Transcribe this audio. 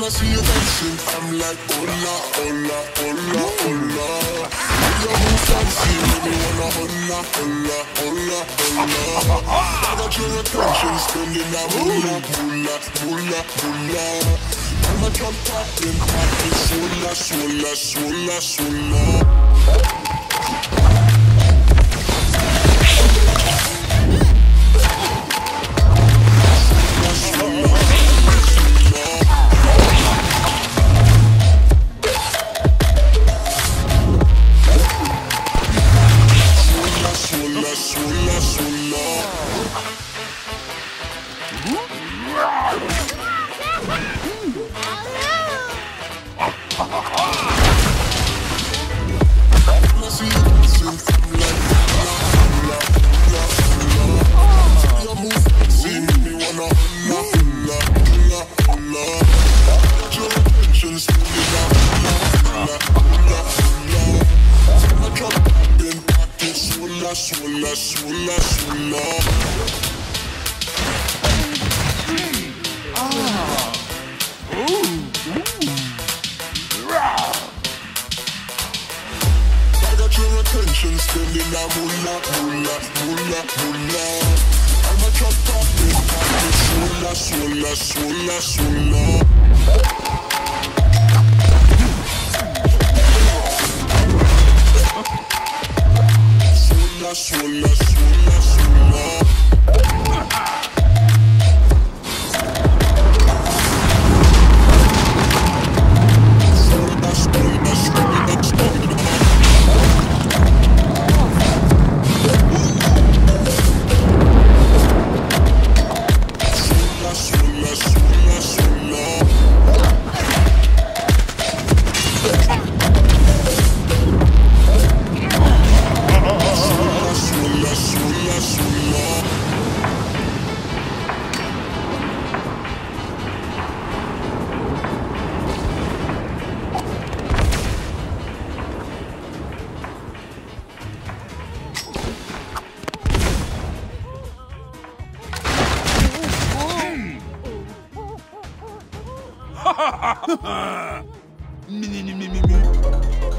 I see you dancing, I'm like, hola, hola, hola, hola. You move fancy, make me wanna hola, hola, hola, hola. I got your attention, spending that moolah, moolah, moolah, moolah. I'm a drop poppin', poppin', swola, swola, swola, swola. Swola, swola, swola. I got your attention, spending that moolah, moolah, moolah, moolah. I'm a drop poppin', poppin', swola, swola, swola, swola. Swola, swola, swola. Me.